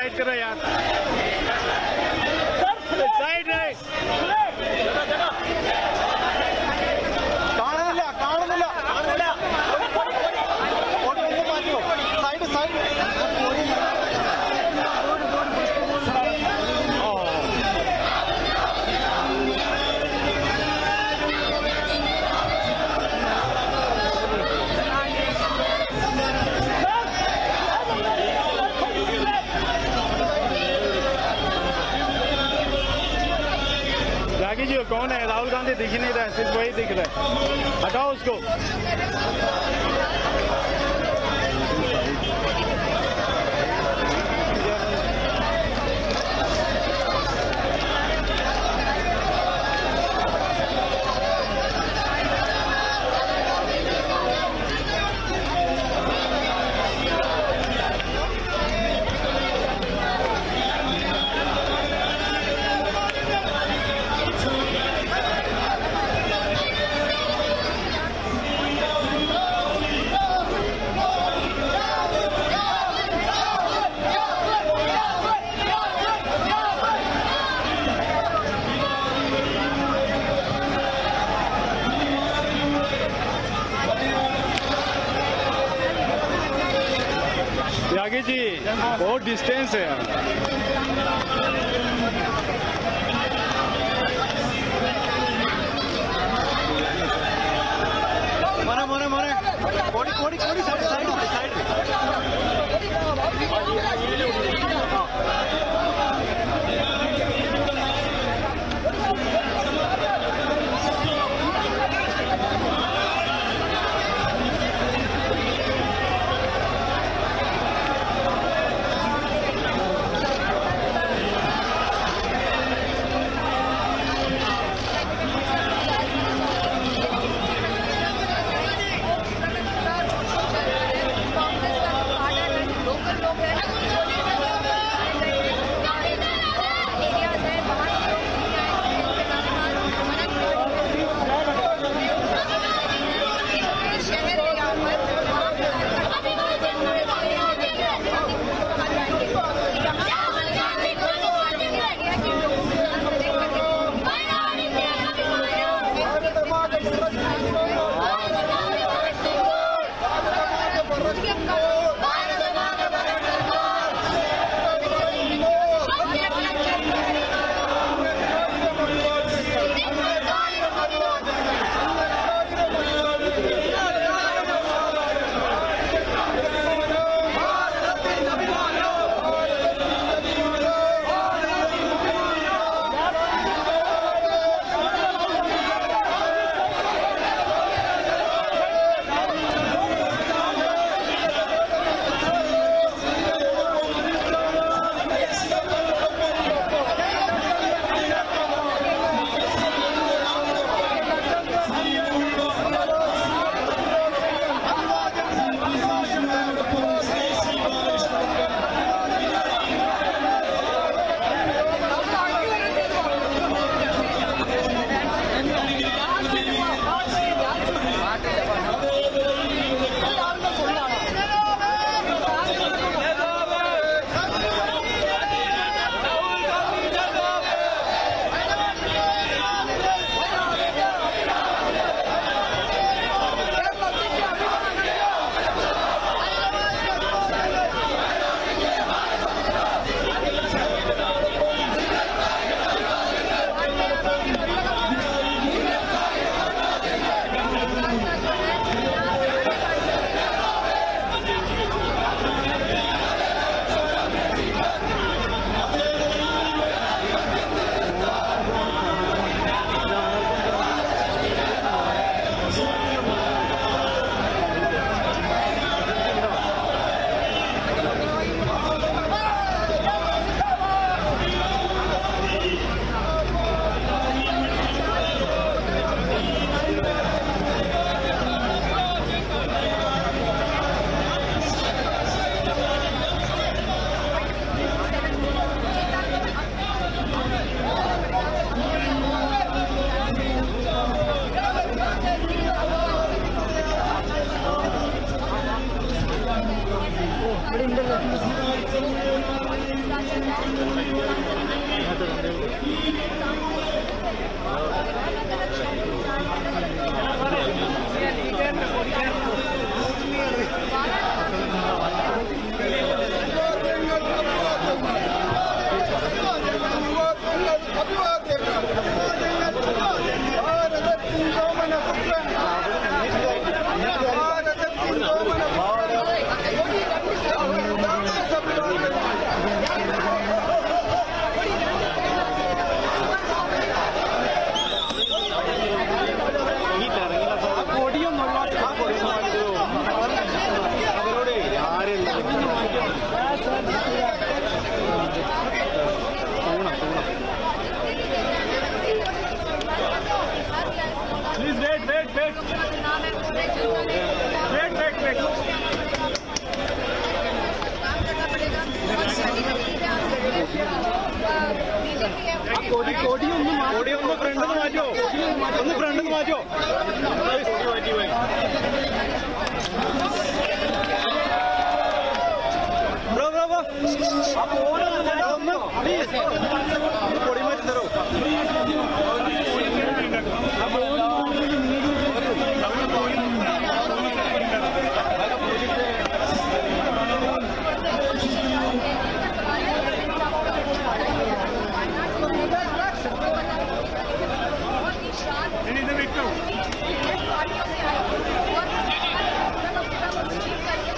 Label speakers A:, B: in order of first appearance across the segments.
A: Side करो यार, side नहीं जी। कौन है? राहुल गांधी दिख ही नहीं रहा है, सिर्फ वही दिख रहा है, हटाओ उसको। यागी जी बहुत डिस्टेंस है यार। मोने मोने मोने कोड़ी कोड़ी कोड़ी side side side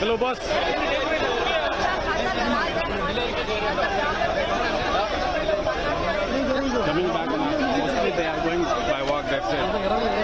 A: Hello, boss. Coming back now. Mostly they are going by walk, that's it.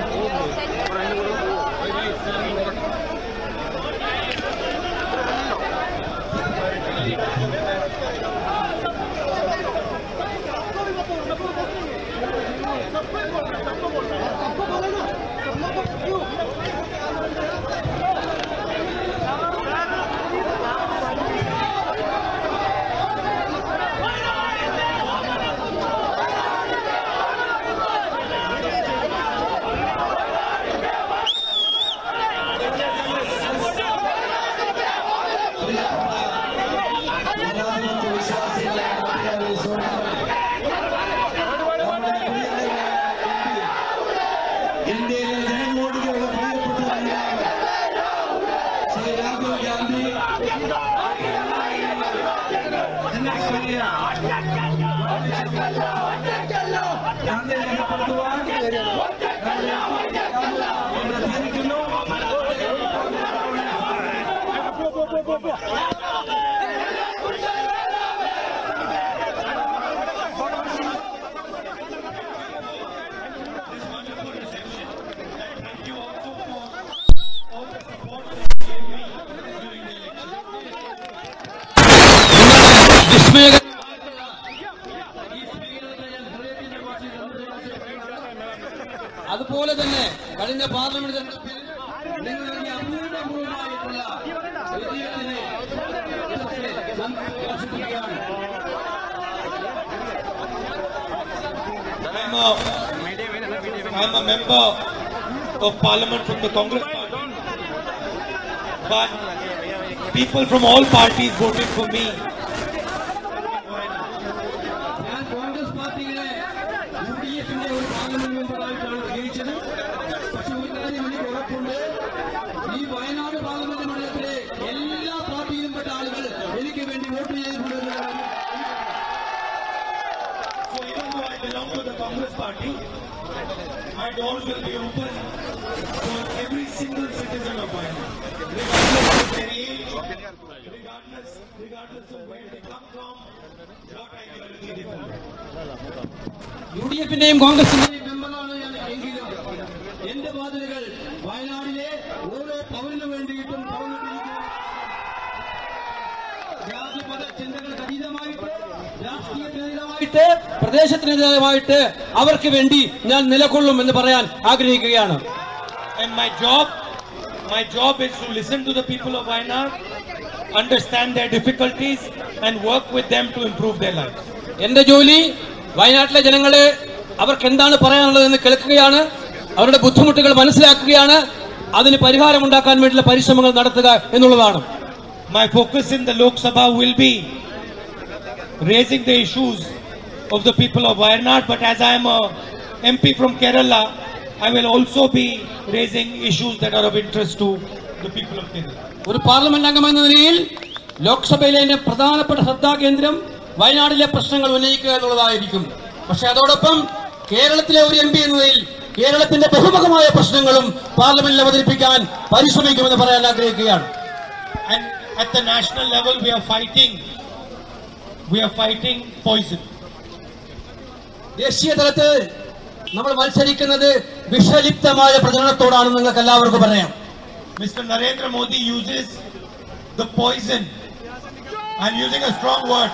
B: അതുപോലെ തന്നെ കഴിഞ്ഞ പാർലമെന്റ് തെരഞ്ഞെടുപ്പിൽ നിങ്ങൾ അപൂർവമായിട്ടുള്ള വിജയത്തിന്
C: I'm a member of Parliament from the Congress Party, but people from all parties voted for me. Party, my doors will be open for every single citizen of Wayanad, regardless of their age, regardless of where they come from, what ideology they follow.
B: UDF-ന്റെയും കോൺഗ്രസിന്റെയും മെമ്പറാണ് ഞാൻ എങ്കിലും എന്റെ വാതിലുകൾ വയനാടിലെ ഓരോ പൗരന് വേണ്ടിയിട്ടും തുറന്നിട്ടിരിക്കുന്നു. ജാതിമത ചിന്തകൾക്ക് അതീതമായിട്ട്, രാഷ്ട്രീയത്തിനെതിരായിട്ട്, പ്രദേശത്തിനെതിരായിട്ട് അവർക്ക് വേണ്ടി ഞാൻ നിലകൊള്ളും എന്ന് പറയാൻ ആഗ്രഹിക്കുകയാണ്.
C: And my job is to listen to the people of Wayanad, understand their difficulties and work with them to improve their lives.
B: എന്റെ ജോലി വയനാട്ടിലെ ജനങ്ങളെ അവർക്ക് എന്താണ് പറയാനുള്ളതെന്ന് കേൾക്കുകയാണ്, അവരുടെ ബുദ്ധിമുട്ടുകൾ മനസ്സിലാക്കുകയാണ്, അതിന് പരിഹാരം ഉണ്ടാക്കാൻ വേണ്ടിയുള്ള പരിശ്രമങ്ങൾ നടത്തുക എന്നുള്ളതാണ്.
C: My focus in the Lok Sabha will be raising the issues of the people of Wayanad, but as I am a MP from Kerala, I will also be raising issues that are of interest to the people of Kerala.
B: ഒരു parliament അംഗമെന്ന നിലയിൽ ലോക്സഭയിലെ എന്റെ പ്രധാനപ്പെട്ട ശ്രദ്ധാകേന്ദ്രം വയനാടിലെ പ്രശ്നങ്ങൾ ഉന്നയിക്കുക എന്നുള്ളതായിരിക്കും. പക്ഷെ അതോടൊപ്പം കേരളത്തിലെ ഒരു MP എന്ന നിലയിൽ കേരളത്തിന്റെ ബഹുമുഖമായ പ്രശ്നങ്ങളും പാർലമെന്റിൽ അവതരിപ്പിക്കാൻ പരിശ്രമിക്കുമെന്ന് പറയാൻ ആഗ്രഹിക്കുകയാണ്.
C: And at the national level, we are fighting poison.
B: ദേശീയ തലത്തിൽ നമ്മൾ മത്സരിക്കുന്നത് വിഷലിപ്തമായ പ്രചരണത്തോടാണ് നിങ്ങൾക്ക് എല്ലാവർക്കും പറയാം.
C: Mr. Narendra Modi uses the poison. I'm using a strong word,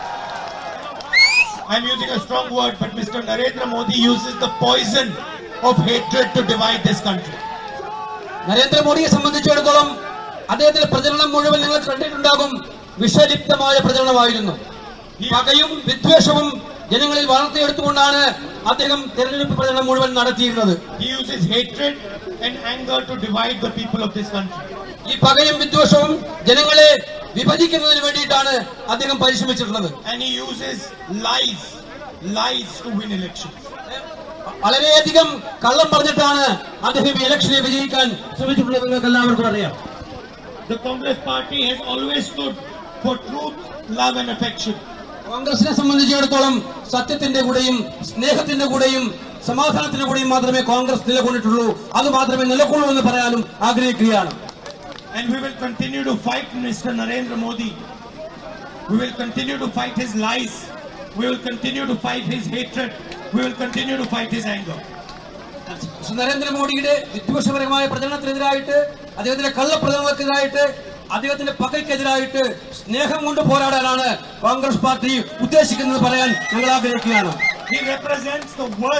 C: but Mr. Narendra Modi uses the poison of hatred to divide this country.
B: നരേന്ദ്രമോദിയെ സംബന്ധിച്ചിടത്തോളം അദ്ദേഹത്തിന്റെ പ്രചരണം മുഴുവൻ നിങ്ങൾ കണ്ടിട്ടുണ്ടാകും, വിഷലിപ്തമായ പ്രചരണമായിരുന്നു. പകയും വിദ്വേഷവും ജനങ്ങളിൽ വളർത്തിയെടുത്തുകൊണ്ടാണ് അദ്ദേഹം തെരഞ്ഞെടുപ്പ് പ്രചരണം മുഴുവൻ നടത്തിയിരുന്നത്.
C: He uses hatred and anger to divide the people of this country.
B: ഈ പകയും വിദ്വേഷവും ജനങ്ങളെ വിഭജിക്കുന്നതിന് വേണ്ടിയിട്ടാണ് അദ്ദേഹം പരിശ്രമിച്ചിട്ടുള്ളത്.
C: And he uses lies to win elections.
B: വളരെയധികം കള്ളം പറഞ്ഞിട്ടാണ് അദ്ദേഹം ഈ ഇലക്ഷനെ വിജയിക്കാൻ ശ്രമിച്ചിട്ടുള്ളത്. നിങ്ങൾക്ക് എല്ലാവർക്കും അറിയാം.
C: The Congress Party has always stood for truth, love and affection.
B: കോൺഗ്രസിനെ സംബന്ധിച്ചിടത്തോളം സത്യത്തിന്റെ കൂടെയും സ്നേഹത്തിന്റെ കൂടെയും സമാധാനത്തിന്റെ കൂടെയും മാത്രമേ കോൺഗ്രസ് നിലകൊണ്ടിട്ടുള്ളൂ. അത് മാത്രമേ നിലകൊള്ളൂ എന്ന് പറയാനും ആഗ്രഹിക്കുകയാണ്.
C: And we will continue to fight Mr. Narendra Modi. We will continue to fight his lies. We will continue to fight his hatred. We will continue to fight his anger.
B: നരേന്ദ്രമോദിയുടെ വിദ്വേഷപരമായ പ്രചരണത്തിനെതിരായിട്ട്, അദ്ദേഹത്തിന്റെ കള്ളപ്രചരണങ്ങൾക്കെതിരായിട്ട്, അദ്ദേഹത്തിന്റെ പകയ്ക്കെതിരായിട്ട് സ്നേഹം കൊണ്ട് പോരാടാനാണ് കോൺഗ്രസ് പാർട്ടി ഉദ്ദേശിക്കുന്നത് പറയാൻ ഞങ്ങൾ ആഗ്രഹിക്കുകയാണ്.
C: He represents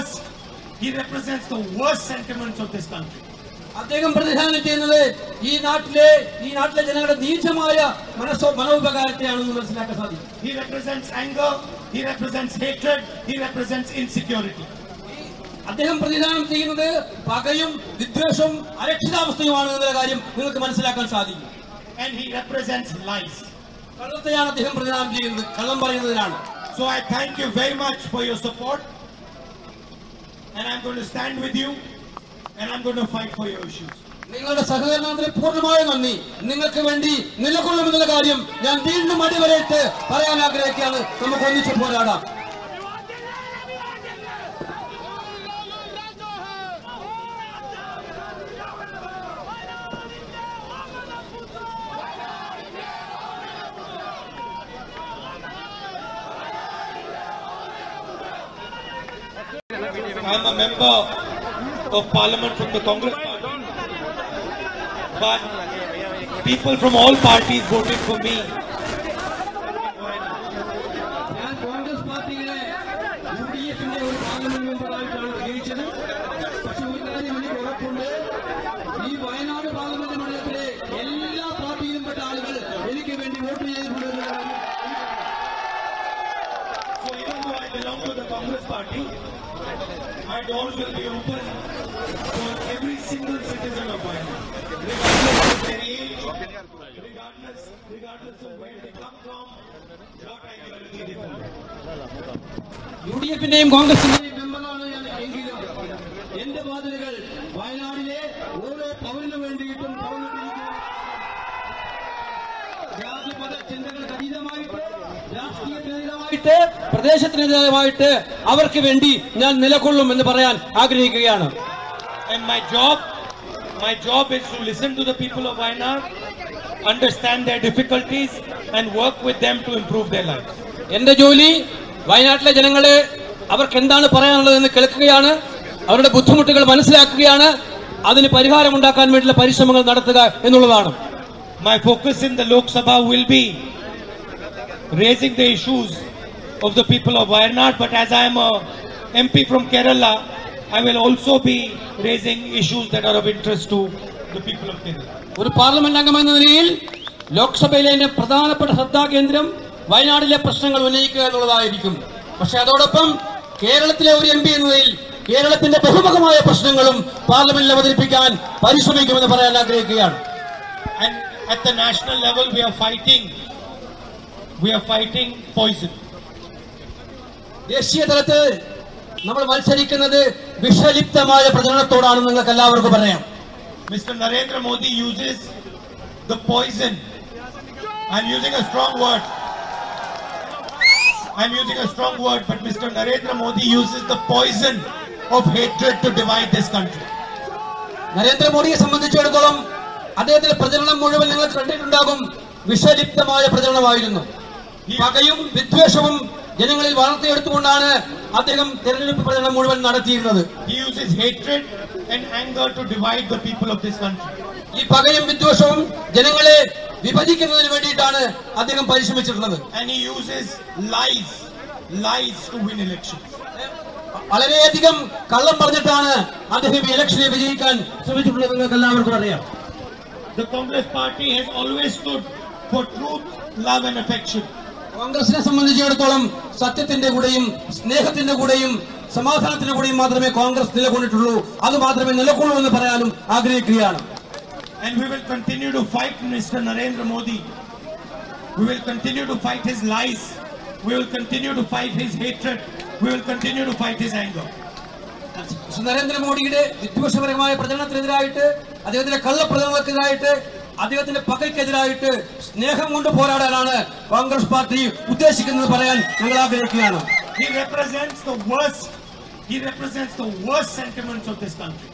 C: the worst sentiments of this country.
B: അദ്ദേഹം പ്രതിനിധാനം ചെയ്യുന്നത് ഈ നാട്ടിലെ ജനങ്ങളുടെ നീചമായ മനോപകാരത്തെയാണെന്ന് മനസ്സിലാക്കാൻ സാധിക്കും.
C: He represents anger, he represents hatred, he represents insecurity.
B: അദ്ദേഹം പ്രതിനിധാനം ചെയ്യുന്നത് പകയും വിദ്വേഷവും അരക്ഷിതാവസ്ഥയുമാണ് എന്നുള്ള കാര്യം നിങ്ങൾക്ക് മനസ്സിലാക്കാൻ സാധിക്കും.
C: And he represents lies.
B: കള്ളത്തെയാണ് അദ്ദേഹം പ്രതിനിധാനം ചെയ്യുന്നത്, കള്ളം പറയുന്നതിനാണ്.
C: So I thank you very much for your support, and I'm going to stand with you, and I'm going to fight for your issues.
B: നിങ്ങളുടെ സഹകരണത്തിന് പൂർണ്ണമായ നന്ദി. നിങ്ങൾക്ക് വേണ്ടി നിലകൊള്ളുമെന്നുള്ള കാര്യം ഞാൻ വീണ്ടും അടിവരയിട്ട് പറയാൻ ആഗ്രഹിക്കുകയാണ്. നമുക്ക് ഒന്നിച്ചു പോരാടാം.
C: I'm a member of Parliament from the Congress Party, but people from all parties voted for me.
B: ഞാൻ കോൺഗ്രസ് പാർട്ടിയിലെ UDF-ന്റെ ഒരു പാർലമെന്റ് മെമ്പറായിട്ടാണ് ജയിച്ചത്. പക്ഷെ ഒരു കാര്യം എനിക്ക് ഉറപ്പുണ്ട്, ഈ വയനാട് പാർലമെന്റ് മണ്ഡലത്തിലെ എല്ലാ പാർട്ടിയിലും പെട്ട ആളുകൾ എനിക്ക് വേണ്ടി വോട്ട് ചെയ്തിട്ടുണ്ട്.
C: So even though I belong to the Congress Party, my doors will be open for every single citizen of Wayanad, regardless of their age, regardless of where they come from, what ideology they follow.
B: UDF-ന്റെയും കോൺഗ്രസിന്റെയും മെമ്പറാണ് ഞാൻ എങ്കിലും എന്റെ വാതിലുകൾ വയനാടിലെ ഓരോ പൗരനു വേണ്ടിയിട്ടും തുറന്നിട്ടിരിക്കുന്നു. ജാതിമത ചിന്തകൾക്ക് അതീതമായിട്ട്, രാഷ്ട്രീയത്തിനെതിരായിട്ട്, പ്രദേശത്തിനെതിരായിട്ട് അവർക്ക് വേണ്ടി ഞാൻ നിലകൊള്ളും എന്ന് പറയാൻ ആഗ്രഹിക്കുകയാണ്.
C: And my job is to listen to the people of Wayanad, understand their difficulties, and work with them to improve their lives.
B: എന്റെ ജോലി വയനാട്ടിലെ ജനങ്ങളെ അവർക്ക് എന്താണ് പറയാനുള്ളതെന്ന് കേൾക്കുകയാണ്, അവരുടെ ബുദ്ധിമുട്ടുകൾ മനസ്സിലാക്കുകയാണ്, അതിന് പരിഹാരമുണ്ടാക്കാൻ വേണ്ടിയുള്ള പരിശ്രമങ്ങൾ നടത്തുക എന്നുള്ളതാണ്.
C: My focus in the Lok Sabha will be raising the issues of the people of Wayanad, but as I am a MP from Kerala, I will also be raising issues that are of interest to the people of Kerala.
B: ഒരു parliament അംഗമെന്ന നിലയിൽ ലോക്സഭയിലെ എന്റെ പ്രധാനപ്പെട്ട ശ്രദ്ധാകേന്ദ്രം വയനാടിലെ പ്രശ്നങ്ങൾ ഉന്നയിക്കുക എന്നുള്ളതായിരിക്കും. പക്ഷെ അതോടൊപ്പം കേരളത്തിലെ ഒരു MP എന്ന നിലയിൽ കേരളത്തിന്റെ ബഹുമുഖമായ പ്രശ്നങ്ങളും പാർലമെന്റിൽ അവതരിപ്പിക്കാൻ പരിശ്രമിക്കുമെന്ന് പറയാൻ ആഗ്രഹിക്കുകയാണ്.
C: And at the national level, we are fighting poison.
B: ദേശീയ തലത്തിൽ നമ്മൾ മത്സരിക്കുന്നത് വിഷലിപ്തമായ പ്രചരണത്തോടാണെന്ന് നിങ്ങൾക്ക് എല്ലാവർക്കും പറയാം.
C: Mr. Narendra Modi uses the poison. I'm using a strong word, but Mr. Narendra Modi uses the poison of hatred to divide this country.
B: നരേന്ദ്രമോദിയെ സംബന്ധിച്ചിടത്തോളം അദ്ദേഹത്തിന്റെ പ്രചരണം മുഴുവൻ നിങ്ങൾ കണ്ടിട്ടുണ്ടാകും, വിഷലിപ്തമായ പ്രചരണമായിരുന്നു. പകയും വിദ്വേഷവും ജനങ്ങളിൽ വളർത്തിയെടുത്തുകൊണ്ടാണ് അദ്ദേഹം തെരഞ്ഞെടുപ്പ് പ്രചരണം മുഴുവൻ നടത്തിയിരുന്നത്.
C: He uses hatred and anger to divide the people of this country.
B: ഈ പകയും വിദ്വേഷവും ജനങ്ങളെ വിഭജിക്കുന്നതിന് വേണ്ടിയിട്ടാണ് അദ്ദേഹം പരിശ്രമിച്ചിട്ടുള്ളത്.
C: And he uses lies to win elections.
B: വളരെയധികം കള്ളം പറഞ്ഞിട്ടാണ് അദ്ദേഹം ഇലക്ഷനെ വിജയിക്കാൻ ശ്രമിച്ചിട്ടുള്ളത്. നിങ്ങൾക്ക് എല്ലാവർക്കും അറിയാം.
C: The Congress Party has always stood for truth, love and affection.
B: കോൺഗ്രസിനെ സംബന്ധിച്ചിടത്തോളം സത്യത്തിന്റെ കൂടെയും സ്നേഹത്തിന്റെ കൂടെയും സമാധാനത്തിന്റെ കൂടെയും മാത്രമേ കോൺഗ്രസ് നിലകൊണ്ടിട്ടുള്ളൂ. അത് മാത്രമേ നിലകൊള്ളൂ എന്ന് പറയാനും ആഗ്രഹിക്കുകയാണ്.
C: And we will continue to fight Mr. Narendra Modi. We will continue to fight his lies. We will continue to fight his hatred. We will continue to fight his anger.
B: നരേന്ദ്രമോദിയുടെ വിദ്വേഷപരമായ പ്രചരണത്തിനെതിരായിട്ട്, അദ്ദേഹത്തിന്റെ കള്ളപ്രചരണങ്ങൾക്കെതിരായിട്ട്, അദ്ദേഹത്തിന്റെ പകയ്ക്കെതിരായിട്ട് സ്നേഹം കൊണ്ട് പോരാടാനാണ് കോൺഗ്രസ് പാർട്ടി ഉദ്ദേശിക്കുന്നത് പറയാൻ ഞങ്ങൾ ആഗ്രഹിക്കുകയാണ്.
C: He represents the worst sentiments of this country.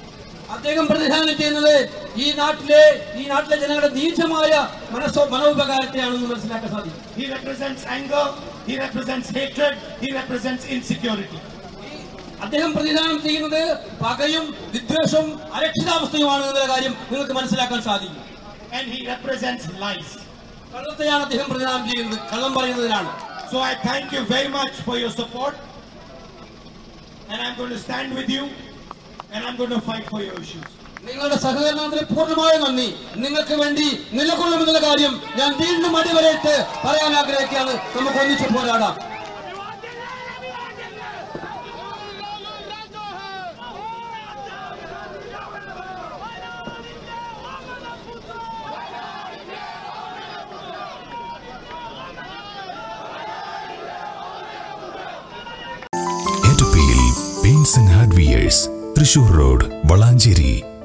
B: അദ്ദേഹം പ്രതിനിധാനം ചെയ്യുന്നത് ഈ നാട്ടിലെ ജനങ്ങളുടെ നീചമായ മനോപകാരത്തെയാണെന്ന് മനസ്സിലാക്കാൻ സാധിക്കും.
C: He represents anger, he represents hatred, he represents insecurity.
B: അദ്ദേഹം പ്രതിനിധാനം ചെയ്യുന്നത് പകയും വിദ്വേഷവും അരക്ഷിതാവസ്ഥയുമാണ് എന്നുള്ള കാര്യം നിങ്ങൾക്ക് മനസ്സിലാക്കാൻ സാധിക്കും.
C: And he represents lies.
B: കള്ളത്തെയാണ് അദ്ദേഹം പ്രതിനിധാനം ചെയ്യുന്നത്, കള്ളം പറയുന്നതിനാണ്.
C: So I thank you very much for your support, and I'm going to stand with you, and I'm going to fight for your issues.
B: നിങ്ങളുടെ സഹകരണത്തിന് പൂർണ്ണമായ നന്ദി. നിങ്ങൾക്ക് വേണ്ടി നിലകൊള്ളുമെന്നുള്ള കാര്യം ഞാൻ വീണ്ടും അടിവരയിട്ട് പറയാൻ ആഗ്രഹിക്കുകയാണ്. നമുക്ക് ഒന്നിച്ചു പോരാടാം.
D: Paints and Hardwares, Thrissur Road, Valancheri.